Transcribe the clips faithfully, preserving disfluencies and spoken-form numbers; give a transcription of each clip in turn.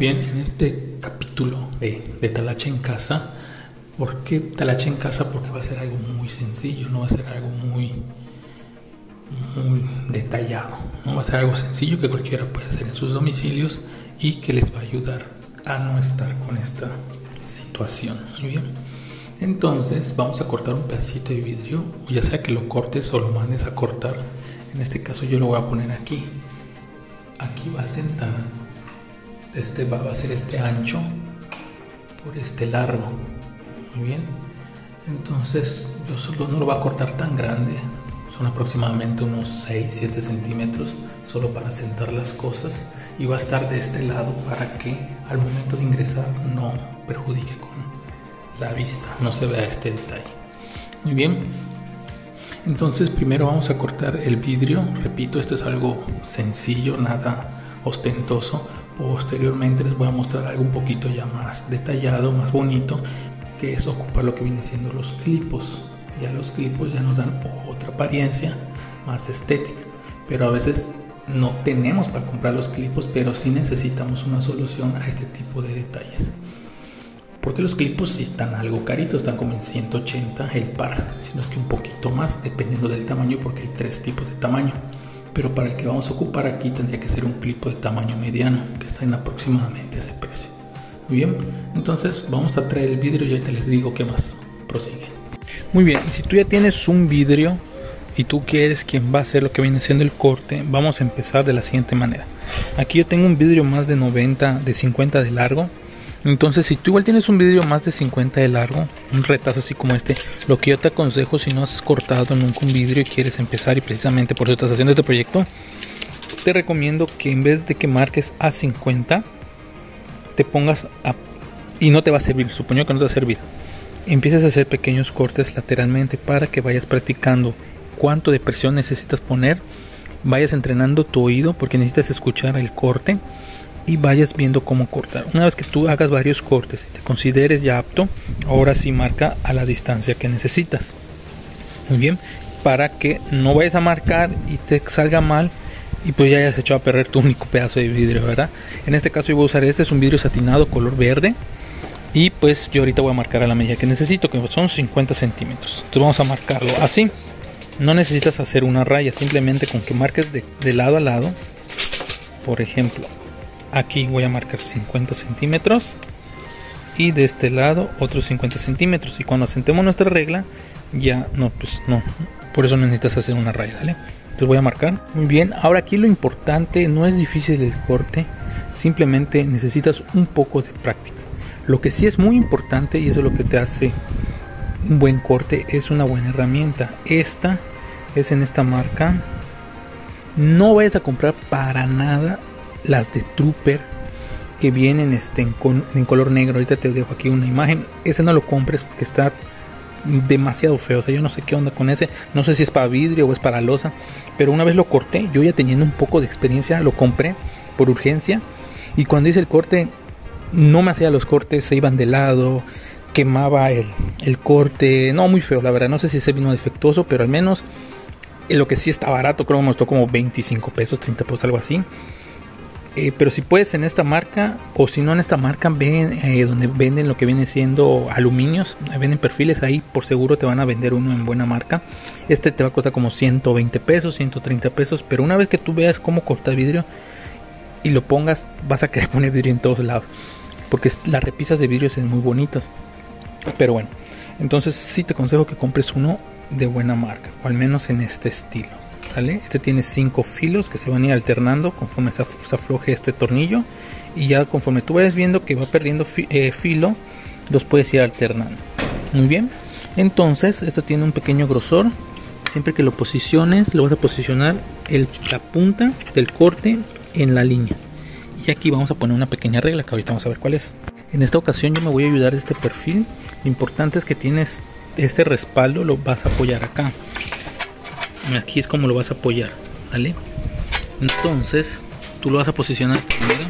bien, en este capítulo de, de Talacha en casa, ¿por qué Talacha en casa? Porque va a ser algo muy sencillo, no va a ser algo muy, muy detallado, ¿no? Va a ser algo sencillo que cualquiera puede hacer en sus domicilios y que les va a ayudar a no estar con esta situación. Muy bien, entonces vamos a cortar un pedacito de vidrio, ya sea que lo cortes o lo mandes a cortar. En este caso yo lo voy a poner aquí. Aquí va a sentar, este va, va a ser este ancho por este largo. Muy bien, entonces yo solo no lo voy a cortar tan grande, son aproximadamente unos seis siete centímetros, solo para sentar las cosas, y va a estar de este lado para que al momento de ingresar no perjudique con la vista, no se vea este detalle. Muy bien, entonces primero vamos a cortar el vidrio. Repito, esto es algo sencillo, nada ostentoso. Posteriormente les voy a mostrar algo un poquito ya más detallado, más bonito, que es ocupar lo que viene siendo los clipos. Ya los clipos ya nos dan otra apariencia más estética, pero a veces no tenemos para comprar los clipos, pero sí necesitamos una solución a este tipo de detalles. Porque los clipos sí están algo caritos, están como en ciento ochenta el par, si no es que un poquito más, dependiendo del tamaño, porque hay tres tipos de tamaño. Pero para el que vamos a ocupar aquí tendría que ser un clipo de tamaño mediano, que está en aproximadamente ese precio. Muy bien, entonces vamos a traer el vidrio y ahorita les digo qué más prosigue. Muy bien, y si tú ya tienes un vidrio y tú quieres quien va a hacer lo que viene siendo el corte, vamos a empezar de la siguiente manera. Aquí yo tengo un vidrio más de noventa, de cincuenta de largo. Entonces si tú igual tienes un vidrio más de cincuenta de largo, un retazo así como este, lo que yo te aconsejo, si no has cortado nunca un vidrio y quieres empezar, y precisamente por eso estás haciendo este proyecto, te recomiendo que en vez de que marques a cincuenta, te pongas a, y no te va a servir, supongo que no te va a servir, empieces a hacer pequeños cortes lateralmente para que vayas practicando cuánto de presión necesitas poner, vayas entrenando tu oído porque necesitas escuchar el corte y vayas viendo cómo cortar. Una vez que tú hagas varios cortes y te consideres ya apto, ahora sí marca a la distancia que necesitas. Muy bien, para que no vayas a marcar y te salga mal y pues ya hayas echado a perder tu único pedazo de vidrio, ¿verdad? En este caso yo voy a usar este, es un vidrio satinado color verde, y pues yo ahorita voy a marcar a la medida que necesito, que son cincuenta centímetros. Entonces vamos a marcarlo así. No necesitas hacer una raya, simplemente con que marques de, de lado a lado. Por ejemplo, aquí voy a marcar cincuenta centímetros y de este lado otros cincuenta centímetros, y cuando asentemos nuestra regla ya no, pues no, por eso necesitas hacer una raya, ¿vale? Entonces voy a marcar. Muy bien, ahora aquí lo importante no es difícil el corte, simplemente necesitas un poco de práctica. Lo que sí es muy importante, y eso es lo que te hace un buen corte, es una buena herramienta. Esta es en esta marca. No vayas a comprar para nada las de Trooper que vienen este, en, con, en color negro. Ahorita te dejo aquí una imagen. Ese no lo compres porque está demasiado feo. O sea, yo no sé qué onda con ese. No sé si es para vidrio o es para losa. Pero una vez lo corté, yo ya teniendo un poco de experiencia, lo compré por urgencia. Y cuando hice el corte, no me hacía los cortes, se iban de lado, quemaba el, el corte. No, muy feo, la verdad. No sé si se vino defectuoso, pero al menos en lo que sí está barato, creo que me costó como veinticinco pesos, treinta pesos, algo así. Eh, pero si puedes en esta marca, o si no en esta marca, ven eh, donde venden lo que viene siendo aluminios, venden perfiles, ahí por seguro te van a vender uno en buena marca. Este te va a costar como ciento veinte pesos, ciento treinta pesos, pero una vez que tú veas cómo cortar vidrio y lo pongas, vas a querer poner vidrio en todos lados, porque las repisas de vidrio son muy bonitas. Pero bueno, entonces sí te aconsejo que compres uno de buena marca, o al menos en este estilo, ¿vale? Este tiene cinco filos que se van a ir alternando conforme se, se afloje este tornillo, y ya conforme tú vayas viendo que va perdiendo fi, eh, filo, los puedes ir alternando. Muy bien, entonces esto tiene un pequeño grosor. Siempre que lo posiciones, lo vas a posicionar el, la punta del corte en la línea, y aquí vamos a poner una pequeña regla que ahorita vamos a ver cuál es. En esta ocasión yo me voy a ayudar de este perfil. Lo importante es que tienes este respaldo, lo vas a apoyar acá. Aquí es como lo vas a apoyar, ¿vale? Entonces tú lo vas a posicionar de esta manera.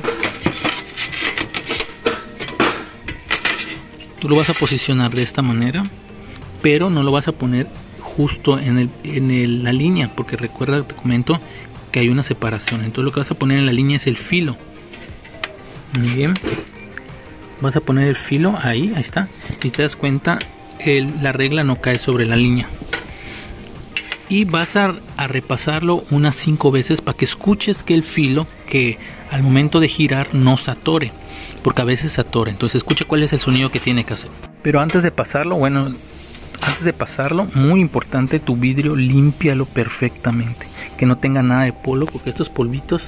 Tú lo vas a posicionar de esta manera, pero no lo vas a poner justo en, el, en el, la línea, porque recuerda, te comento que hay una separación. Entonces lo que vas a poner en la línea es el filo. Muy bien. Vas a poner el filo ahí, ahí está. Y te das cuenta, el, la regla no cae sobre la línea. Y vas a, a repasarlo unas cinco veces para que escuches que el filo, que al momento de girar no se atore, porque a veces se atora. Entonces escucha cuál es el sonido que tiene que hacer. Pero antes de pasarlo, bueno, antes de pasarlo, muy importante, tu vidrio límpialo perfectamente, que no tenga nada de polvo, porque estos polvitos,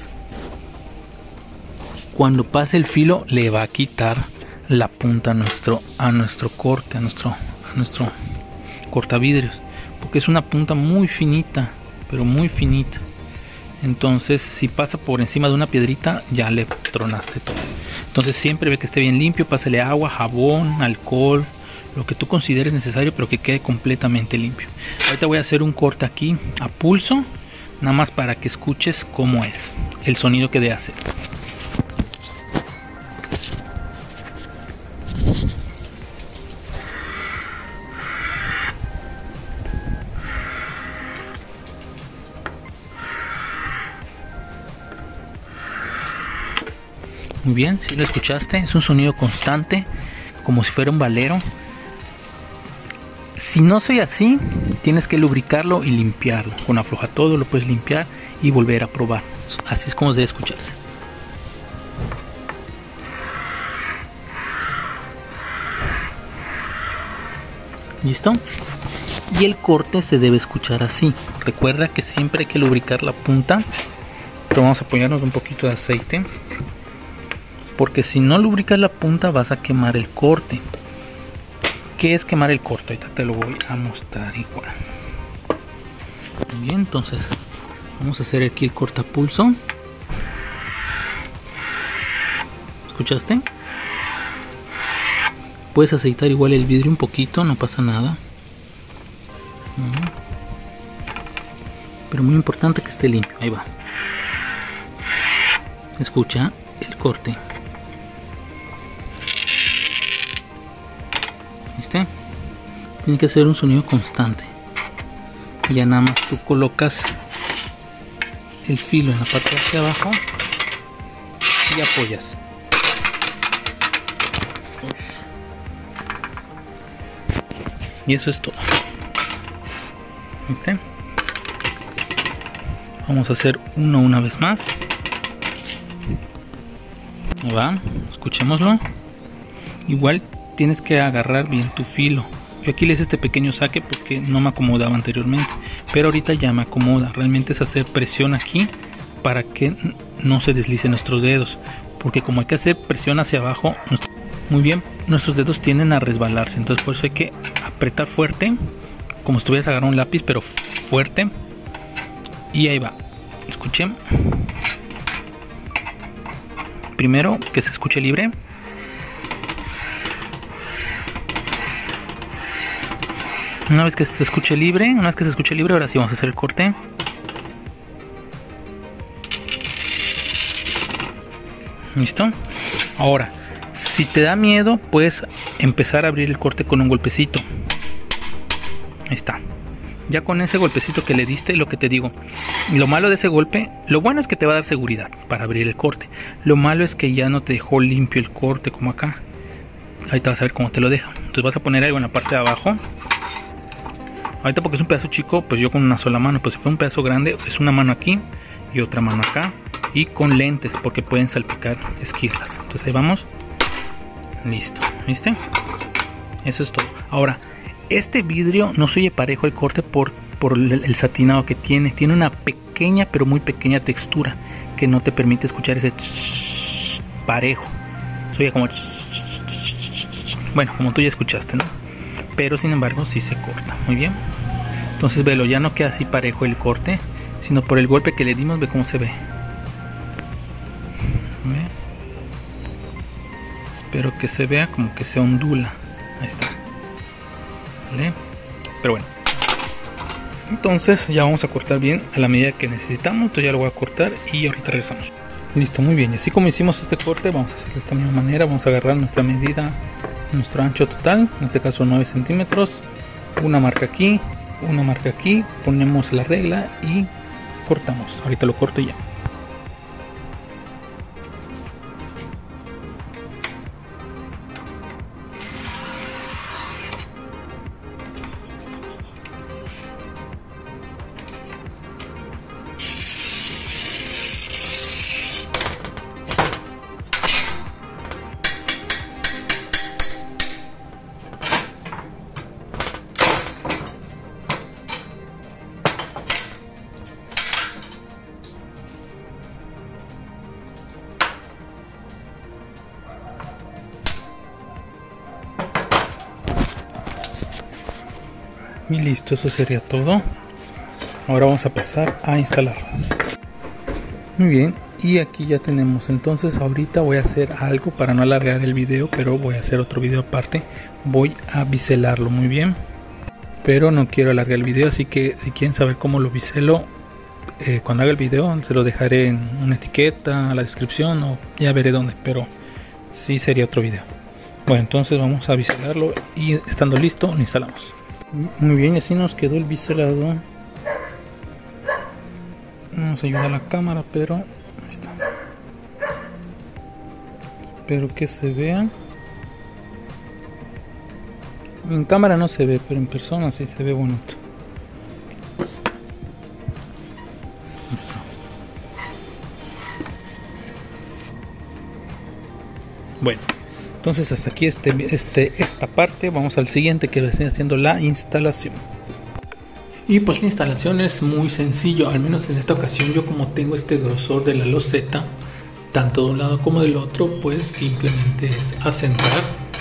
cuando pase el filo, le va a quitar la punta a nuestro, a nuestro corte, a nuestro, a nuestro cortavidrios. Porque es una punta muy finita, pero muy finita. Entonces si pasa por encima de una piedrita, ya le tronaste todo. Entonces siempre ve que esté bien limpio, pásale agua, jabón, alcohol, lo que tú consideres necesario, pero que quede completamente limpio. Ahorita voy a hacer un corte aquí a pulso, nada más para que escuches cómo es el sonido que debe hacer. Muy bien, si lo escuchaste, es un sonido constante, como si fuera un valero. Si no soy así, tienes que lubricarlo y limpiarlo. Con afloja todo, lo puedes limpiar y volver a probar. Así es como debe escucharse. ¿Listo? Y el corte se debe escuchar así. Recuerda que siempre hay que lubricar la punta. Entonces vamos a apoyarnos un poquito de aceite, porque si no lubricas la punta vas a quemar el corte. ¿Qué es quemar el corte? Ahorita te lo voy a mostrar igual. Muy bien, entonces vamos a hacer aquí el cortapulso. ¿Escuchaste? Puedes aceitar igual el vidrio un poquito, no pasa nada. Pero muy importante que esté limpio. Ahí va. Escucha el corte. ¿Viste? Tiene que ser un sonido constante. Y ya nada más tú colocas el filo en la parte de hacia abajo y apoyas. Y eso es todo. ¿Viste? Vamos a hacer uno una vez más. Ahí va, escuchémoslo. Igual tienes que agarrar bien tu filo. Yo aquí le hice este pequeño saque porque no me acomodaba anteriormente, pero ahorita ya me acomoda. Realmente es hacer presión aquí para que no se deslicen nuestros dedos, porque como hay que hacer presión hacia abajo, muy bien, nuestros dedos tienden a resbalarse. Entonces por eso hay que apretar fuerte, como si estuvieras agarrando un lápiz, pero fuerte. Y ahí va, escuchen. Primero que se escuche libre. Una vez que se escuche libre, una vez que se escuche libre, ahora sí vamos a hacer el corte. ¿Listo? Ahora, si te da miedo, puedes empezar a abrir el corte con un golpecito. Ahí está. Ya con ese golpecito que le diste, lo que te digo, lo malo de ese golpe, lo bueno es que te va a dar seguridad para abrir el corte. Lo malo es que ya no te dejó limpio el corte como acá. Ahí te vas a ver cómo te lo deja. Entonces vas a poner algo en la parte de abajo. Ahorita porque es un pedazo chico, pues yo con una sola mano. Pues si fue un pedazo grande, es una mano aquí y otra mano acá. Y con lentes, porque pueden salpicar esquirlas. Entonces ahí vamos. Listo, ¿viste? Eso es todo. Ahora, este vidrio no se oye parejo el corte por, por el, el satinado que tiene. Tiene una pequeña, pero muy pequeña textura que no te permite escuchar ese parejo. Se oye como... Bueno, como tú ya escuchaste, ¿no? Pero sin embargo sí se corta. Muy bien. Entonces velo, ya no queda así parejo el corte, sino por el golpe que le dimos, ve cómo se ve. ¿Ve? Espero que se vea como que se ondula. Ahí está. ¿Vale? Pero bueno. Entonces ya vamos a cortar bien a la medida que necesitamos. Entonces ya lo voy a cortar y ahorita regresamos. Listo, muy bien. Y así como hicimos este corte, vamos a hacerlo de esta misma manera. Vamos a agarrar nuestra medida, nuestro ancho total, en este caso nueve centímetros, una marca aquí, una marca aquí, ponemos la regla y cortamos. Ahorita lo corto ya. Y listo, eso sería todo. Ahora vamos a pasar a instalar. Muy bien, y aquí ya tenemos. Entonces ahorita voy a hacer algo para no alargar el video, pero voy a hacer otro video aparte. Voy a biselarlo muy bien, pero no quiero alargar el video, así que si quieren saber cómo lo biselo, eh, cuando haga el video se lo dejaré en una etiqueta, a la descripción, o ya veré dónde, pero sí sería otro video. Bueno, entonces vamos a biselarlo y estando listo lo instalamos. Muy bien, así nos quedó el biselado. No nos ayuda la cámara, pero ahí está. Espero que se vea. En cámara no se ve, pero en persona sí se ve bonito. Ahí está. Bueno, entonces hasta aquí este, este, esta parte. Vamos al siguiente, que estoy haciendo la instalación. Y pues la instalación es muy sencillo, al menos en esta ocasión. Yo, como tengo este grosor de la loseta, tanto de un lado como del otro, pues simplemente es asentar.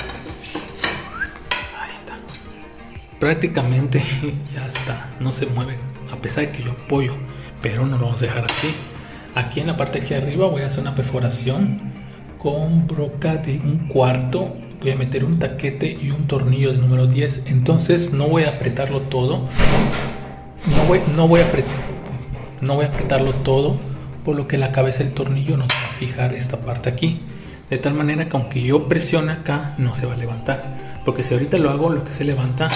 Ahí está. Prácticamente ya está, no se mueve, a pesar de que yo apoyo, pero no lo vamos a dejar así. Aquí en la parte de aquí arriba voy a hacer una perforación con broca de un cuarto. Voy a meter un taquete y un tornillo de número diez. Entonces no voy a apretarlo todo. No voy, no voy a apretar, no voy a apretarlo todo, por lo que la cabeza del tornillo nos va a fijar esta parte aquí. De tal manera que aunque yo presione acá, no se va a levantar. Porque si ahorita lo hago, lo que se levanta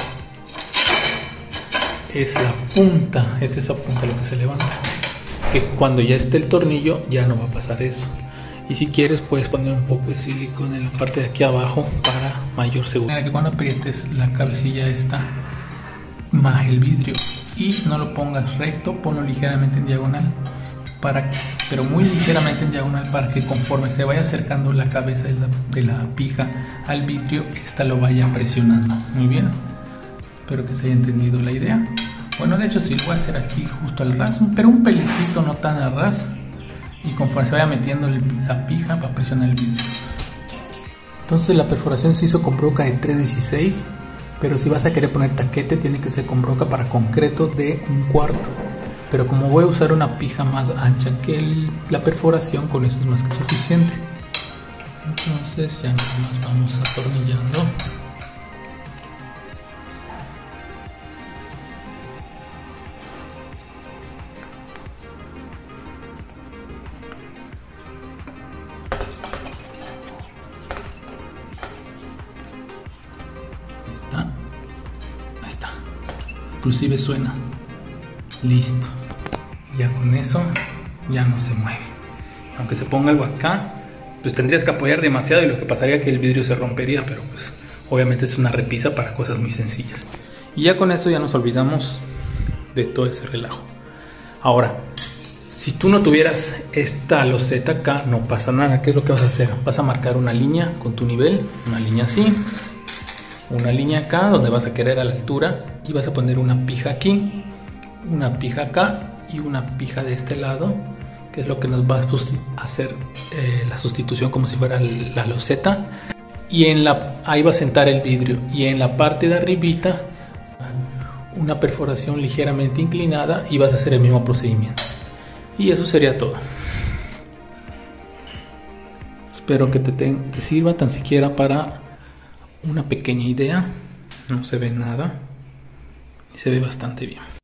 es la punta. Es esa punta lo que se levanta. Que cuando ya esté el tornillo, ya no va a pasar eso. Y si quieres, puedes poner un poco de silicona en la parte de aquí abajo para mayor seguridad. Que cuando aprietes la cabecilla esta, más el vidrio, y no lo pongas recto, ponlo ligeramente en diagonal, para, pero muy ligeramente en diagonal, para que conforme se vaya acercando la cabeza de la, de la pija al vidrio, esta lo vaya presionando. Muy bien, espero que se haya entendido la idea. Bueno, de hecho sí, lo voy a hacer aquí justo al ras, pero un pelicito, no tan a ras, y conforme se vaya metiendo el, la pija, para presionar el vidrio. Entonces la perforación se hizo con broca de tres dieciséis, pero si vas a querer poner taquete, tiene que ser con broca para concreto de un cuarto. Pero como voy a usar una pija más ancha que el, la perforación, con eso es más que suficiente. Entonces ya nada más vamos atornillando. Inclusive suena. Listo. Ya con eso ya no se mueve. Aunque se ponga algo acá, pues tendrías que apoyar demasiado, y lo que pasaría es que el vidrio se rompería, pero pues obviamente es una repisa para cosas muy sencillas. Y ya con eso ya nos olvidamos de todo ese relajo. Ahora, si tú no tuvieras esta loseta acá, no pasa nada. ¿Qué es lo que vas a hacer? Vas a marcar una línea con tu nivel, una línea así, una línea acá donde vas a querer a la altura, y vas a poner una pija aquí, una pija acá y una pija de este lado, que es lo que nos va a hacer eh, la sustitución, como si fuera la loseta. Y en la, ahí va a sentar el vidrio, y en la parte de arribita una perforación ligeramente inclinada, y vas a hacer el mismo procedimiento. Y eso sería todo. Espero que te, te, te sirva tan siquiera para una pequeña idea. No se ve nada y se ve bastante bien.